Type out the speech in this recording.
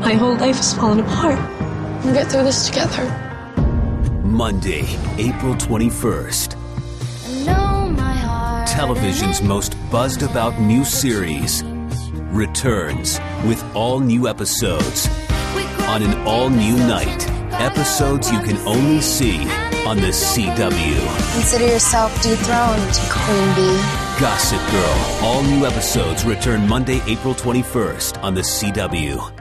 My whole life is falling apart. We'll get through this together. Monday, April 21st. Television's most buzzed about new series returns with all new episodes on an all new night. Episodes you can only see on the CW. Consider yourself dethroned, Queen Bee. Gossip Girl. All new episodes return Monday, April 21st on the CW.